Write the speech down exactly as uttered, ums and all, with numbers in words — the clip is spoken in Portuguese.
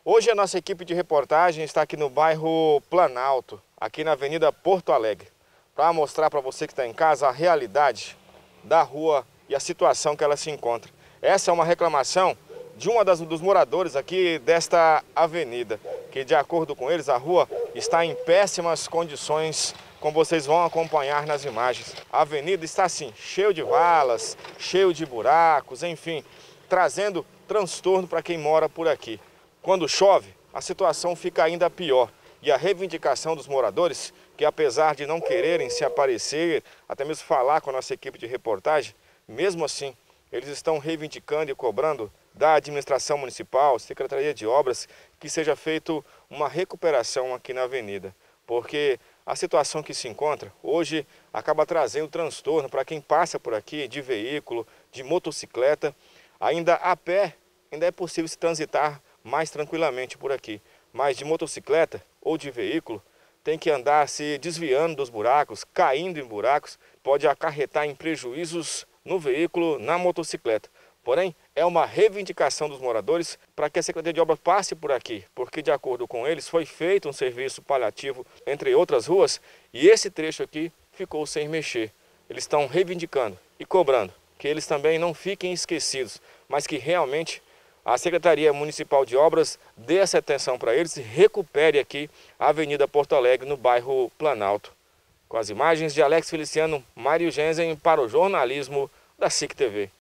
Hoje a nossa equipe de reportagem está aqui no bairro Planalto, aqui na Avenida Porto Alegre, para mostrar para você que está em casa a realidade da rua e a situação que ela se encontra. Essa é uma reclamação de um dos moradores aqui desta avenida, que de acordo com eles a rua está em péssimas condições, como vocês vão acompanhar nas imagens. A avenida está assim, cheio de valas, cheio de buracos, enfim, trazendo transtorno para quem mora por aqui. Quando chove, a situação fica ainda pior e a reivindicação dos moradores, que apesar de não quererem se aparecer, até mesmo falar com a nossa equipe de reportagem, mesmo assim, eles estão reivindicando e cobrando da administração municipal, Secretaria de Obras, que seja feita uma recuperação aqui na avenida, porque a situação que se encontra hoje acaba trazendo transtorno para quem passa por aqui de veículo, de motocicleta, ainda a pé, ainda é possível se transitar mais tranquilamente por aqui, mas de motocicleta ou de veículo tem que andar se desviando dos buracos, caindo em buracos, pode acarretar em prejuízos no veículo, na motocicleta. Porém, é uma reivindicação dos moradores para que a Secretaria de Obras passe por aqui, porque de acordo com eles foi feito um serviço paliativo entre outras ruas e esse trecho aqui ficou sem mexer. Eles estão reivindicando e cobrando que eles também não fiquem esquecidos, mas que realmente a Secretaria Municipal de Obras dê essa atenção para eles e recupere aqui a Avenida Porto Alegre, no bairro Planalto. Com as imagens de Alex Feliciano, Mário Genzen para o jornalismo da S I C T V.